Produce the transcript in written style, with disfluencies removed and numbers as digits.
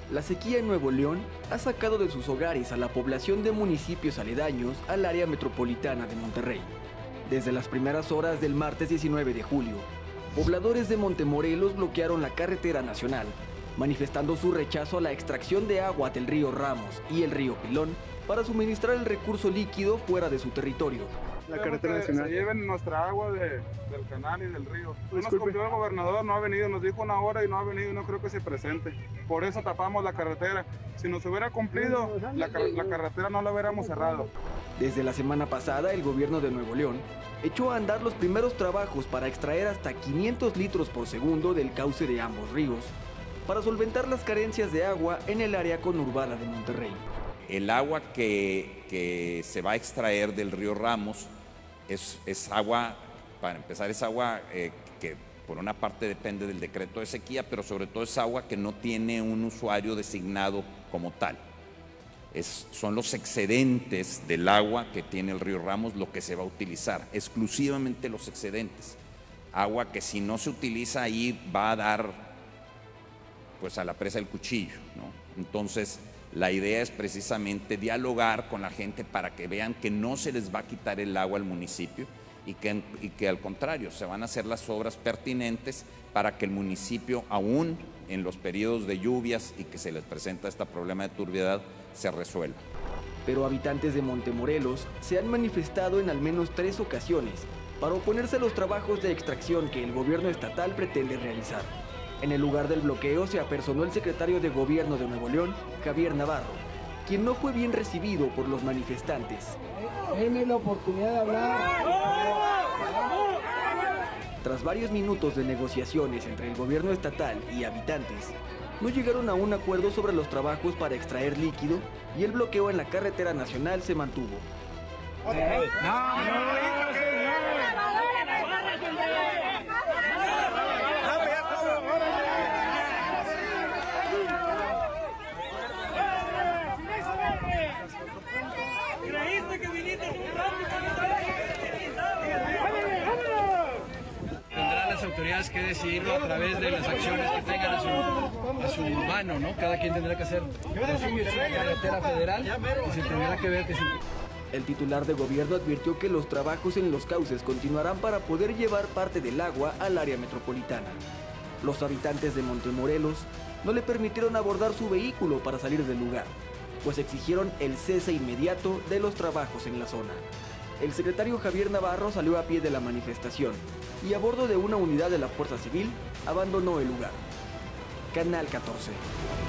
La sequía en Nuevo León ha sacado de sus hogares a la población de municipios aledaños al área metropolitana de Monterrey. Desde las primeras horas del martes 19 de julio, pobladores de Montemorelos bloquearon la carretera nacional, manifestando su rechazo a la extracción de agua del río Ramos y el río Pilón para suministrar el recurso líquido fuera de su territorio. La carretera nacional. Se lleven nuestra agua del canal y del río. No nos cumplió el gobernador, no ha venido, nos dijo una hora y no ha venido, no creo que se presente. Por eso tapamos la carretera. Si nos hubiera cumplido, la carretera no la hubiéramos cerrado. Desde la semana pasada, el gobierno de Nuevo León echó a andar los primeros trabajos para extraer hasta 500 litros por segundo del cauce de ambos ríos, para solventar las carencias de agua en el área conurbada de Monterrey. El agua que se va a extraer del río Ramos es agua, para empezar, es agua que por una parte depende del decreto de sequía, pero sobre todo es agua que no tiene un usuario designado como tal. Son los excedentes del agua que tiene el río Ramos lo que se va a utilizar, exclusivamente los excedentes. Agua que si no se utiliza ahí va a dar pues a la presa del cuchillo, ¿no? Entonces, la idea es precisamente dialogar con la gente para que vean que no se les va a quitar el agua al municipio y que al contrario se van a hacer las obras pertinentes para que el municipio, aún en los periodos de lluvias y que se les presenta este problema de turbiedad, se resuelva. Pero habitantes de Montemorelos se han manifestado en al menos 3 ocasiones para oponerse a los trabajos de extracción que el gobierno estatal pretende realizar. En el lugar del bloqueo se apersonó el secretario de Gobierno de Nuevo León, Javier Navarro, quien no fue bien recibido por los manifestantes. Denme la oportunidad de hablar. Tras varios minutos de negociaciones entre el gobierno estatal y habitantes, no llegaron a un acuerdo sobre los trabajos para extraer líquido y el bloqueo en la carretera nacional se mantuvo. Tendrán las autoridades que decidirlo a través de las acciones que tengan a su mano, ¿no? Cada quien tendrá que hacer la carretera federal y se tendrá que ver que se... El titular de gobierno advirtió que los trabajos en los cauces continuarán para poder llevar parte del agua al área metropolitana. Los habitantes de Montemorelos no le permitieron abordar su vehículo para salir del lugar, pues exigieron el cese inmediato de los trabajos en la zona. El secretario Javier Navarro salió a pie de la manifestación y a bordo de una unidad de la Fuerza Civil abandonó el lugar. Canal 14.